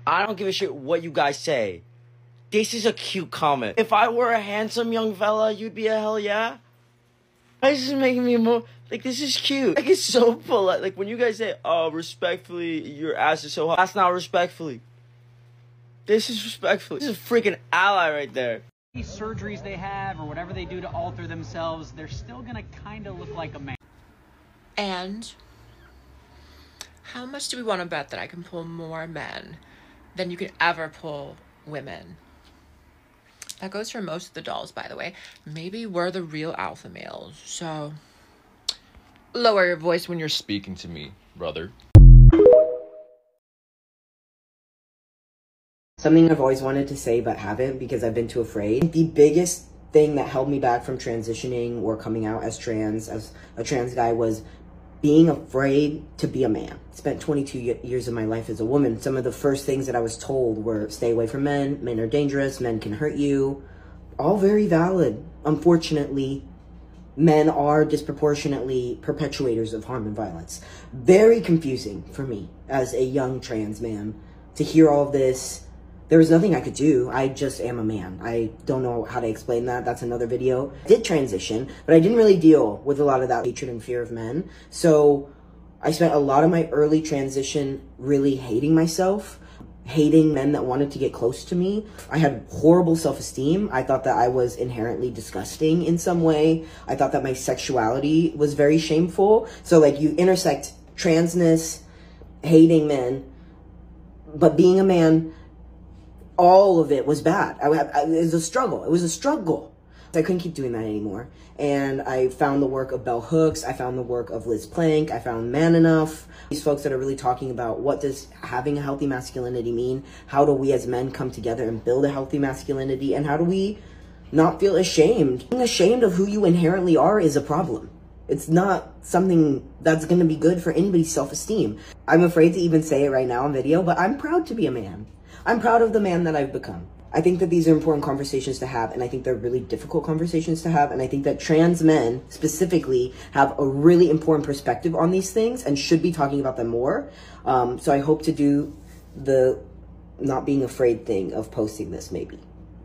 I don't give a shit what you guys say. This is a cute comment. If I were a handsome young fella, you'd be a hell yeah? This is making me more, like, this is cute. Like, it's so polite. Like, when you guys say, oh, respectfully, your ass is so hot. That's not respectfully. This is respectfully. This is a freaking ally right there. These surgeries they have or whatever they do to alter themselves, they're still gonna kind of look like a man. And how much do we want to bet that I can pull more men than you could ever pull women? That goes for most of the dolls, by the way. Maybe we're the real alpha males, so lower your voice when you're speaking to me, brother. Something I've always wanted to say but haven't because I've been too afraid. The biggest thing that held me back from transitioning or coming out as a trans guy was being afraid to be a man. I spent 22 years of my life as a woman. Some of the first things that I was told were stay away from men, men are dangerous, men can hurt you. All very valid. Unfortunately, men are disproportionately perpetuators of harm and violence. Very confusing for me as a young trans man to hear all of this. There was nothing I could do. I just am a man. I don't know how to explain that. That's another video. I did transition, but I didn't really deal with a lot of that hatred and fear of men. So I spent a lot of my early transition really hating myself, hating men that wanted to get close to me. I had horrible self-esteem. I thought that I was inherently disgusting in some way. I thought that my sexuality was very shameful. So like you intersect transness, hating men, but being a man, all of it was bad. It was a struggle. It was a struggle. I couldn't keep doing that anymore. And I found the work of Bell Hooks. I found the work of Liz Plank. I found Man Enough. These folks that are really talking about what does having a healthy masculinity mean? How do we as men come together and build a healthy masculinity? And how do we not feel ashamed? Being ashamed of who you inherently are is a problem. It's not something that's going to be good for anybody's self-esteem. I'm afraid to even say it right now on video, but I'm proud to be a man. I'm proud of the man that I've become. I think that these are important conversations to have, and I think they're really difficult conversations to have, and I think that trans men specifically have a really important perspective on these things and should be talking about them more. So I hope to do the not being afraid thing of posting this, maybe.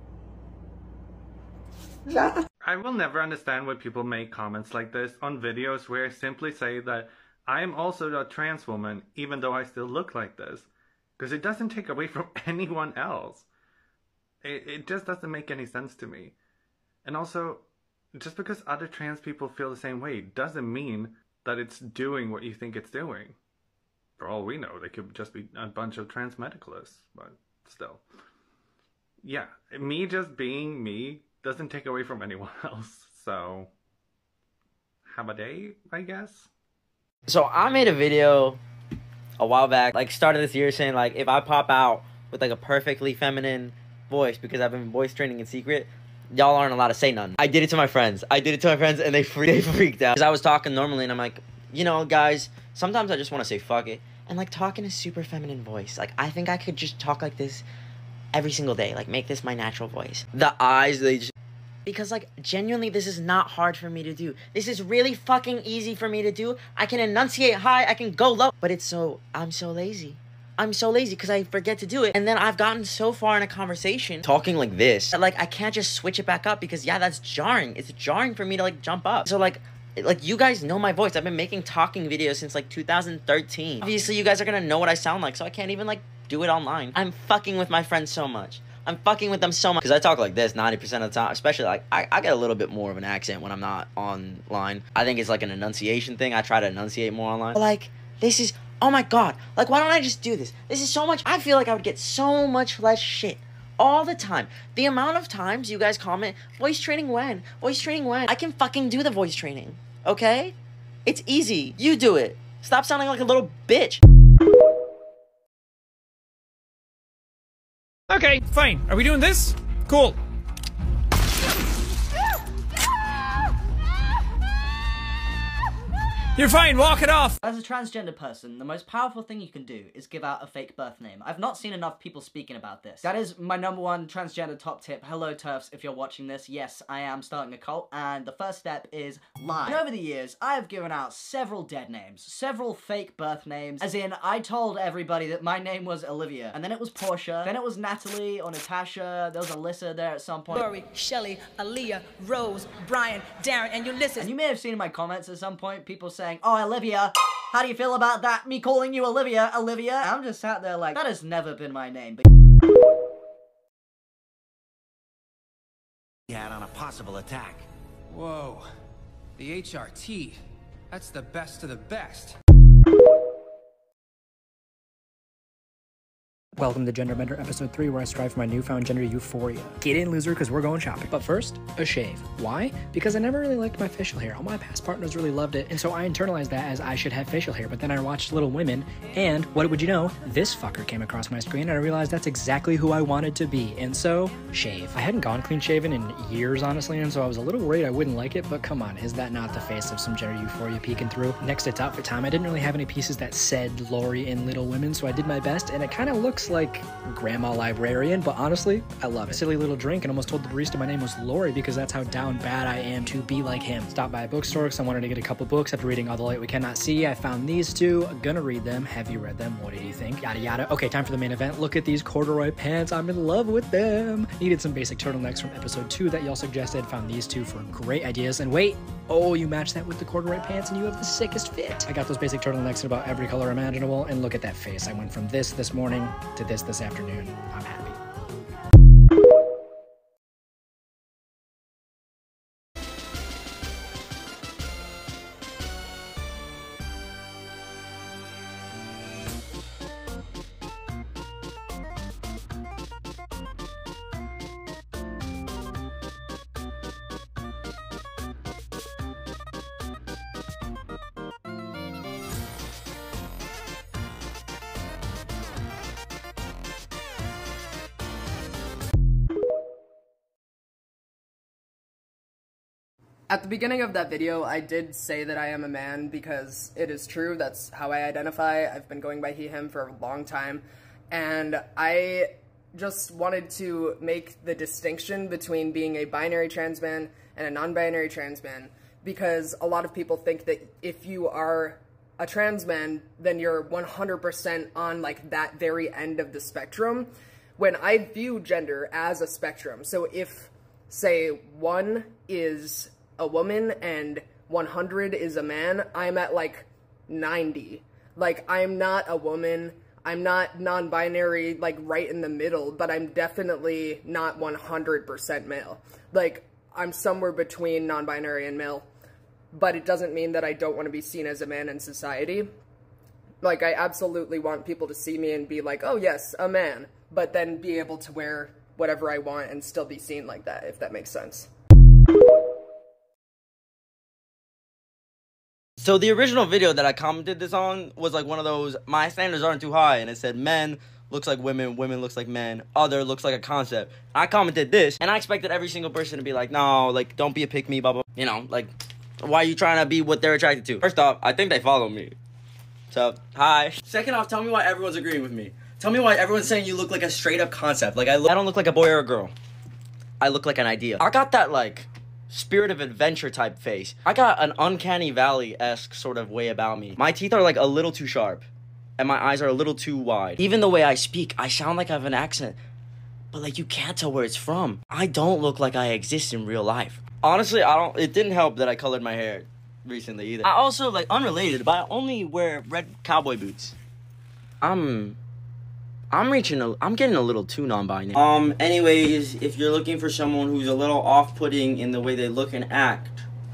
I will never understand why people make comments like this on videos where I simply say that I am also a trans woman, even though I still look like this. Because it doesn't take away from anyone else. It just doesn't make any sense to me. And also, just because other trans people feel the same way doesn't mean that it's doing what you think it's doing. For all we know, they could just be a bunch of trans medicalists, but still. Yeah, me just being me doesn't take away from anyone else, so have a day, I guess? So I made a video a while back, like start of this year, saying like if I pop out with like a perfectly feminine voice because I've been voice training in secret, y'all aren't allowed to say nothing. I did it to my friends. And they freaked out. Because I was talking normally and I'm like, you know, guys, sometimes I just want to say fuck it. And like talk in a super feminine voice. Like I think I could just talk like this every single day. Like make this my natural voice. The eyes, they just... Because, like, genuinely, this is not hard for me to do. This is really fucking easy for me to do. I can enunciate high, I can go low. But I'm so lazy. I'm so lazy because I forget to do it. And then I've gotten so far in a conversation talking like this that, like, I can't just switch it back up because, yeah, that's jarring. It's jarring for me to, like, jump up. So, like, you guys know my voice. I've been making talking videos since, like, 2013. Obviously, you guys are gonna know what I sound like, so I can't even, like, do it online. I'm fucking with my friends so much. I'm fucking with them so much. Because I talk like this 90% of the time. Especially, like, I get a little bit more of an accent when I'm not online. I think it's, like, an enunciation thing. I try to enunciate more online. But, like, this is... Oh, my God. Like, why don't I just do this? This is so much... I feel like I would get so much less shit all the time. The amount of times you guys comment, voice training when? Voice training when? I can fucking do the voice training. Okay? It's easy. You do it. Stop sounding like a little bitch. Okay, fine. Are we doing this? Cool. You're fine, walk it off! As a transgender person, the most powerful thing you can do is give out a fake birth name. I've not seen enough people speaking about this. That is my #1 transgender top tip. Hello TERFs, if you're watching this, yes, I am starting a cult, and the first step is lie. And over the years, I have given out several dead names, several fake birth names, as in, I told everybody that my name was Olivia, and then it was Portia, then it was Natalie or Natasha, there was Alyssa there at some point. Lori, Shelly, Aaliyah, Rose, Brian, Darren, and Ulysses. And you may have seen in my comments at some point, people saying, oh, Olivia, how do you feel about that? Me calling you Olivia, Olivia? I'm just sat there like, that has never been my name, but had on a possible attack. Whoa. The HRT. That's the best of the best. Welcome to Gender Bender episode 3, where I strive for my newfound gender euphoria. Get in, loser, because we're going shopping. But first, a shave. Why? Because I never really liked my facial hair. All my past partners really loved it, and so I internalized that as I should have facial hair. But then I watched Little Women, and what would you know? This fucker came across my screen, and I realized that's exactly who I wanted to be. And so, shave. I hadn't gone clean shaven in years, honestly, and so I was a little worried I wouldn't like it, but come on, is that not the face of some gender euphoria peeking through? Next, it's outfit time. I didn't really have any pieces that said Lori in Little Women, so I did my best, and it kind of looks like grandma librarian, but honestly, I love it. Silly little drink, and almost told the barista my name was Lori because that's how down bad I am to be like him. Stopped by a bookstore because I wanted to get a couple books. After reading All the Light We Cannot See, I found these two. Gonna read them. Have you read them? What did you think? Yada yada. Okay, time for the main event. Look at these corduroy pants. I'm in love with them. Needed some basic turtlenecks from episode 2 that y'all suggested. Found these two for great ideas. And wait, oh, you match that with the corduroy pants and you have the sickest fit. I got those basic turtlenecks in about every color imaginable, and look at that face. I went from this morning to this afternoon. I'm happy. At the beginning of that video, I did say that I am a man because it is true. That's how I identify. I've been going by he, him for a long time. And I just wanted to make the distinction between being a binary trans man and a non-binary trans man, because a lot of people think that if you are a trans man, then you're 100% on like that very end of the spectrum, when I view gender as a spectrum. So if, say, 1 is a woman and 100 is a man, I'm at like 90. Like, I'm not a woman, I'm not non-binary, like right in the middle, but I'm definitely not 100% male. Like, I'm somewhere between non-binary and male, but it doesn't mean that I don't want to be seen as a man in society. Like, I absolutely want people to see me and be like, oh yes, a man, but then be able to wear whatever I want and still be seen like that, if that makes sense. So the original video that I commented this on was like one of those, my standards aren't too high, and it said men looks like women, women looks like men, other looks like a concept. I commented this, and I expected every single person to be like, no, like, don't be a pick me, blah, blah. You know, like, why are you trying to be what they're attracted to? First off, I think they follow me. So, hi. Second off, tell me why everyone's agreeing with me. Tell me why everyone's saying you look like a straight up concept. Like, I don't look like a boy or a girl. I look like an idea. I got that, like, Spirit of Adventure type face. I got an Uncanny Valley-esque sort of way about me. My teeth are like a little too sharp, and my eyes are a little too wide. Even the way I speak, I sound like I have an accent, but like you can't tell where it's from. I don't look like I exist in real life. Honestly, it didn't help that I colored my hair recently either. I also, like, unrelated, but I only wear red cowboy boots. I'm getting a little too non-binary. Anyways, if you're looking for someone who's a little off-putting in the way they look and act,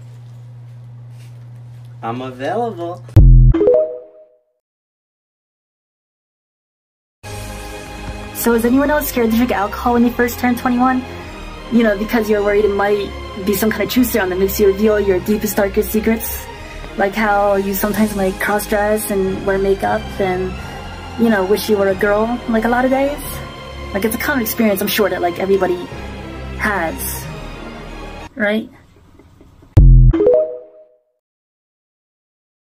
I'm available. So is anyone else scared to drink alcohol when they first turn 21? You know, because you're worried it might be some kind of truth serum that makes you reveal your deepest, darkest secrets? Like how you sometimes like cross-dress and wear makeup and, you know, wish you were a girl, like a lot of days. Like, it's a common experience, I'm sure, that, like, everybody has, right?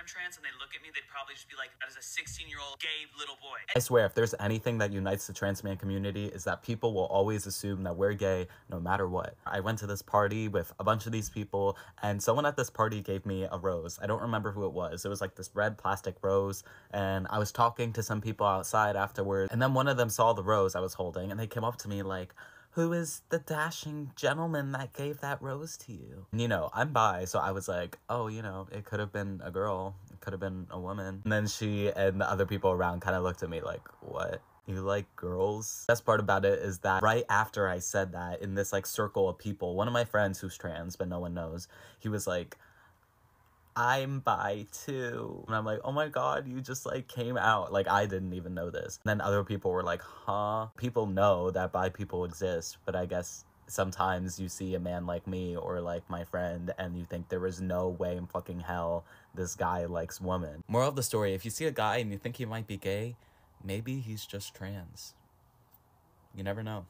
I'm trans and they look at me, they'd probably just be like, that is a 16-year-old gay little boy. I swear, if there's anything that unites the trans man community, is that people will always assume that we're gay no matter what. I went to this party with a bunch of these people, and someone at this party gave me a rose. I don't remember who it was. It was like this red plastic rose, and I was talking to some people outside afterwards, and then one of them saw the rose I was holding, and they came up to me like, who is the dashing gentleman that gave that rose to you? And, you know, I'm bi, so I was like, oh, you know, it could have been a girl. It could have been a woman. And then she and the other people around kind of looked at me like, what? You like girls? Best part about it is that right after I said that, in this like circle of people, one of my friends who's trans, but no one knows, he was like, I'm bi too. And I'm like, oh my god, you just like came out. Like, I didn't even know this. And then other people were like, huh? People know that bi people exist, but I guess sometimes you see a man like me or like my friend and you think there is no way in fucking hell this guy likes women. Moral of the story, if you see a guy and you think he might be gay, maybe he's just trans. You never know.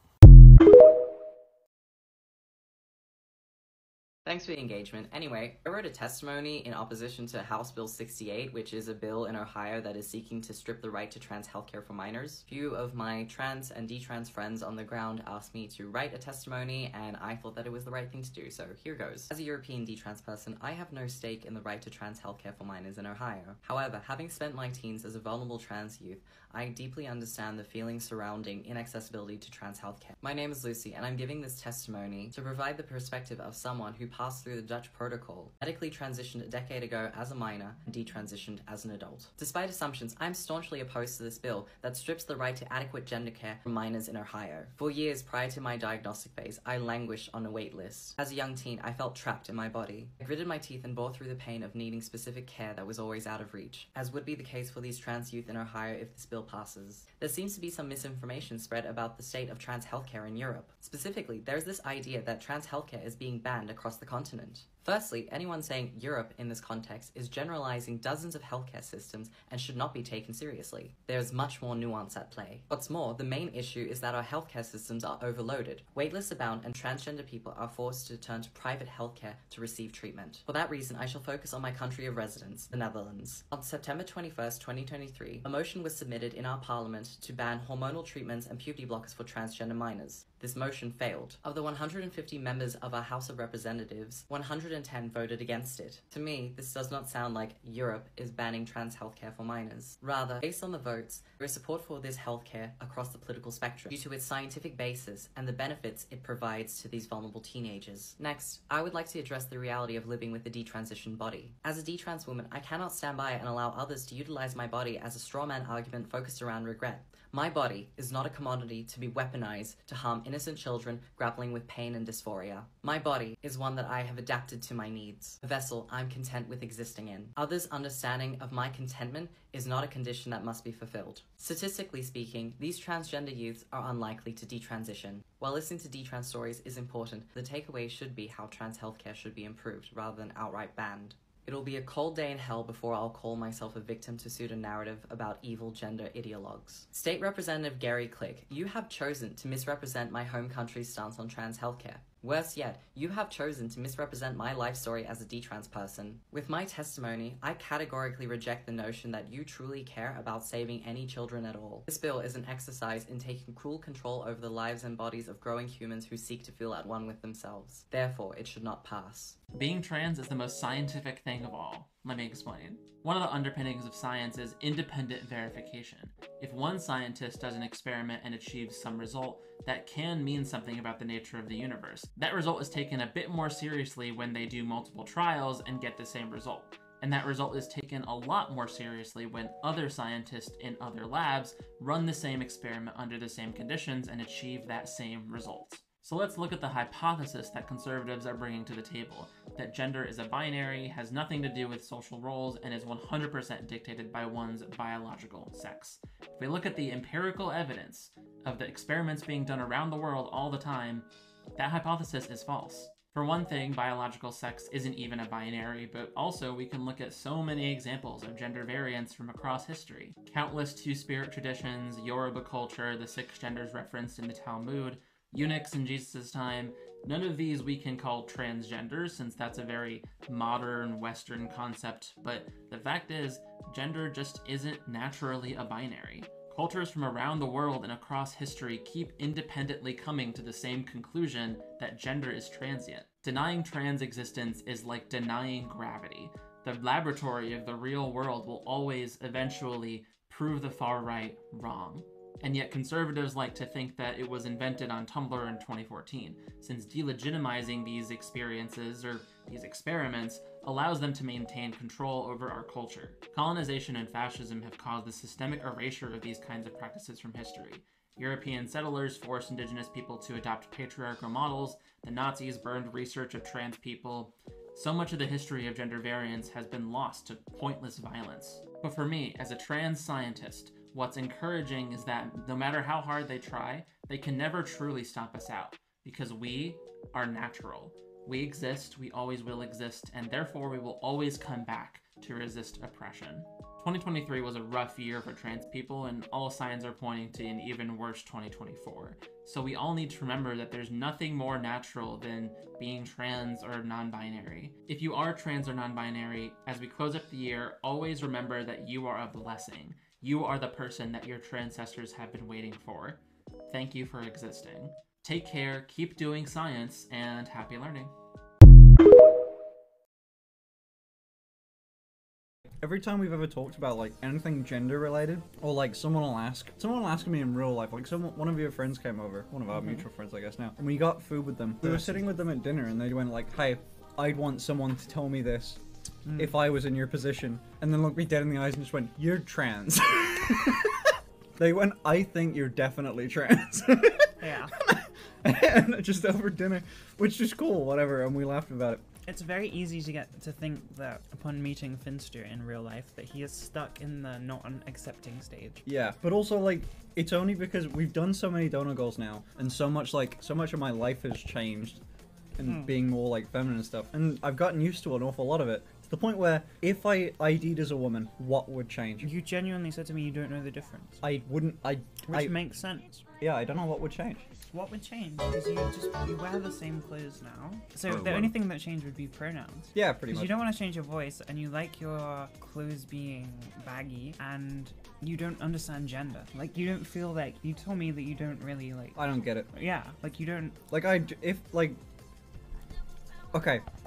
Thanks for the engagement. Anyway, I wrote a testimony in opposition to House Bill 68, which is a bill in Ohio that is seeking to strip the right to trans healthcare for minors. A few of my trans and detrans friends on the ground asked me to write a testimony, and I thought that it was the right thing to do, so here goes. As a European detrans person, I have no stake in the right to trans healthcare for minors in Ohio. However, having spent my teens as a vulnerable trans youth, I deeply understand the feelings surrounding inaccessibility to trans healthcare. My name is Lucy, and I'm giving this testimony to provide the perspective of someone who passed through the Dutch protocol, medically transitioned a decade ago as a minor, and detransitioned as an adult. Despite assumptions, I'm staunchly opposed to this bill that strips the right to adequate gender care from minors in Ohio. For years prior to my diagnostic phase, I languished on a wait list. As a young teen, I felt trapped in my body. I gritted my teeth and bore through the pain of needing specific care that was always out of reach, as would be the case for these trans youth in Ohio if this bill passes. There seems to be some misinformation spread about the state of trans healthcare in Europe. Specifically, there's this idea that trans healthcare is being banned across the continent. Firstly, anyone saying Europe in this context is generalizing dozens of healthcare systems and should not be taken seriously. There's much more nuance at play. What's more, the main issue is that our healthcare systems are overloaded. Waitlists abound and transgender people are forced to turn to private healthcare to receive treatment. For that reason, I shall focus on my country of residence, the Netherlands. On September 21st, 2023, a motion was submitted in our parliament to ban hormonal treatments and puberty blockers for transgender minors. This motion failed. Of the 150 members of our House of Representatives, 110 voted against it. To me, this does not sound like Europe is banning trans healthcare for minors. Rather, based on the votes, there is support for this healthcare across the political spectrum due to its scientific basis and the benefits it provides to these vulnerable teenagers. Next, I would like to address the reality of living with a detransitioned body. As a detrans woman, I cannot stand by and allow others to utilize my body as a straw man argument focused around regret. My body is not a commodity to be weaponized to harm innocent children grappling with pain and dysphoria. My body is one that I have adapted to my needs, a vessel I'm content with existing in. Others' understanding of my contentment is not a condition that must be fulfilled. Statistically speaking, these transgender youths are unlikely to detransition. While listening to detrans stories is important, the takeaway should be how trans healthcare should be improved rather than outright banned. It'll be a cold day in hell before I'll call myself a victim to suit a narrative about evil gender ideologues. State Representative Gary Click, you have chosen to misrepresent my home country's stance on trans healthcare. Worse yet, you have chosen to misrepresent my life story as a detrans person. With my testimony, I categorically reject the notion that you truly care about saving any children at all. This bill is an exercise in taking cruel control over the lives and bodies of growing humans who seek to feel at one with themselves. Therefore, it should not pass. Being trans is the most scientific thing of all. Let me explain. One of the underpinnings of science is independent verification. If one scientist does an experiment and achieves some result, that can mean something about the nature of the universe. That result is taken a bit more seriously when they do multiple trials and get the same result. And that result is taken a lot more seriously when other scientists in other labs run the same experiment under the same conditions and achieve that same result. So let's look at the hypothesis that conservatives are bringing to the table, that gender is a binary, has nothing to do with social roles, and is 100% dictated by one's biological sex. If we look at the empirical evidence of the experiments being done around the world all the time, that hypothesis is false. For one thing, biological sex isn't even a binary, but also we can look at so many examples of gender variance from across history. Countless two-spirit traditions, Yoruba culture, the 6 genders referenced in the Talmud, eunuchs in Jesus' time, None of these we can call transgender, since that's a very modern Western concept, but the fact is, gender just isn't naturally a binary. Cultures from around the world and across history keep independently coming to the same conclusion that gender is transient. Denying trans existence is like denying gravity. The laboratory of the real world will always eventually prove the far right wrong. And yet conservatives like to think that it was invented on Tumblr in 2014, since delegitimizing these experiences, or these experiments, allows them to maintain control over our culture. Colonization and fascism have caused the systemic erasure of these kinds of practices from history. European settlers forced indigenous people to adopt patriarchal models, the Nazis burned research of trans people. So much of the history of gender variance has been lost to pointless violence. But for me, as a trans scientist, what's encouraging is that no matter how hard they try, they can never truly stomp us out, because we are natural. We exist, we always will exist, and therefore we will always come back to resist oppression. 2023 was a rough year for trans people, and all signs are pointing to an even worse 2024. So we all need to remember that there's nothing more natural than being trans or non-binary. If you are trans or non-binary, as we close up the year, always remember that you are a blessing. You are the person that your ancestors have been waiting for. Thank you for existing. Take care, keep doing science, and happy learning. Every time we've ever talked about like anything gender related, or like someone will ask me in real life, like one of your friends came over, one of our mutual friends I guess now, and we got food with them. We were sitting with them at dinner and they went like, hey, I'd want someone to tell me this if I was in your position, and then looked me dead in the eyes and just went, you're trans. They went, I think you're definitely trans. Yeah. And just over dinner, which is cool, whatever, and we laughed about it. It's very easy to get to think that upon meeting Finster in real life that he is stuck in the not accepting stage. Yeah, but also like it's only because we've done so many donor goals now, and so much of my life has changed, and being more like feminine and stuff, and I've gotten used to an awful lot of it. To the point where if I ID'd as a woman, what would change? You genuinely said to me you don't know the difference. Which makes sense. Yeah, I don't know what would change. What would change? Because you wear the same clothes now. So the only thing that changed would be pronouns. Yeah, pretty much. Because you don't want to change your voice, and you like your clothes being baggy, and you don't understand gender. Like, you don't feel like... You told me that you don't really, like... I don't get it. Yeah, like, you don't... Like, okay,